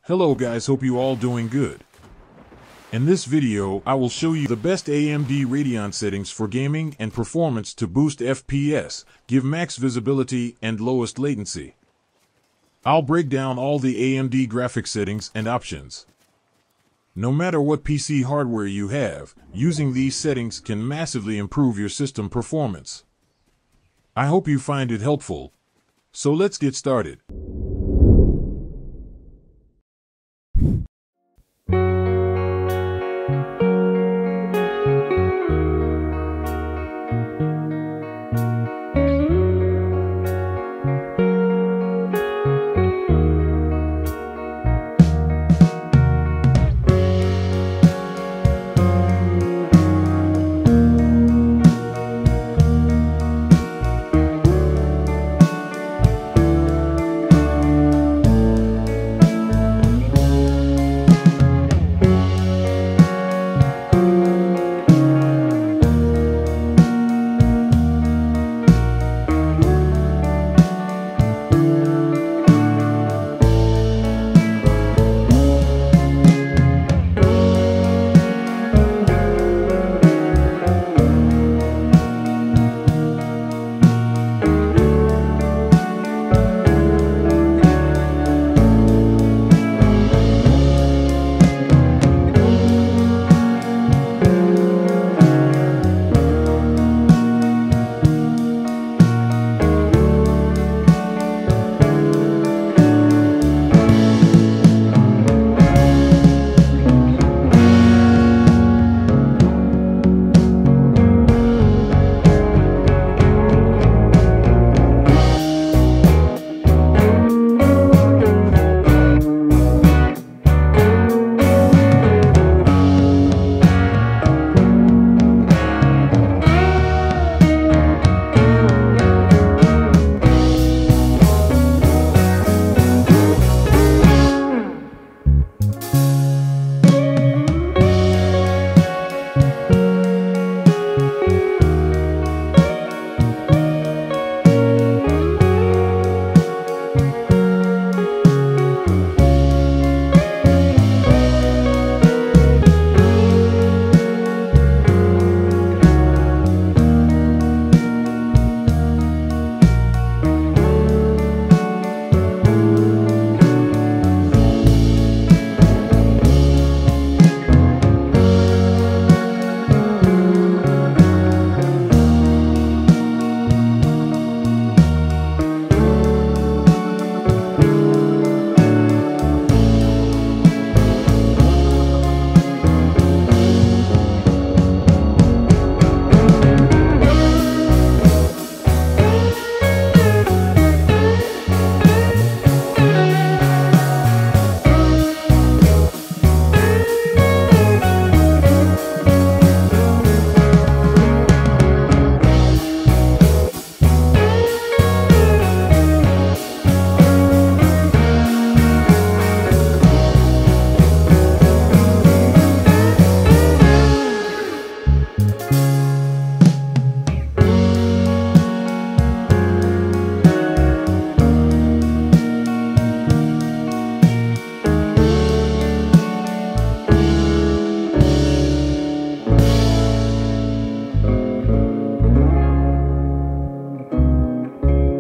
Hello guys, hope you all doing good. In this video, I will show you the best AMD Radeon settings for gaming and performance to boost FPS, give max visibility, and lowest latency. I'll break down all the AMD graphics settings and options. No matter what PC hardware you have, using these settings can massively improve your system performance. I hope you find it helpful. So let's get started.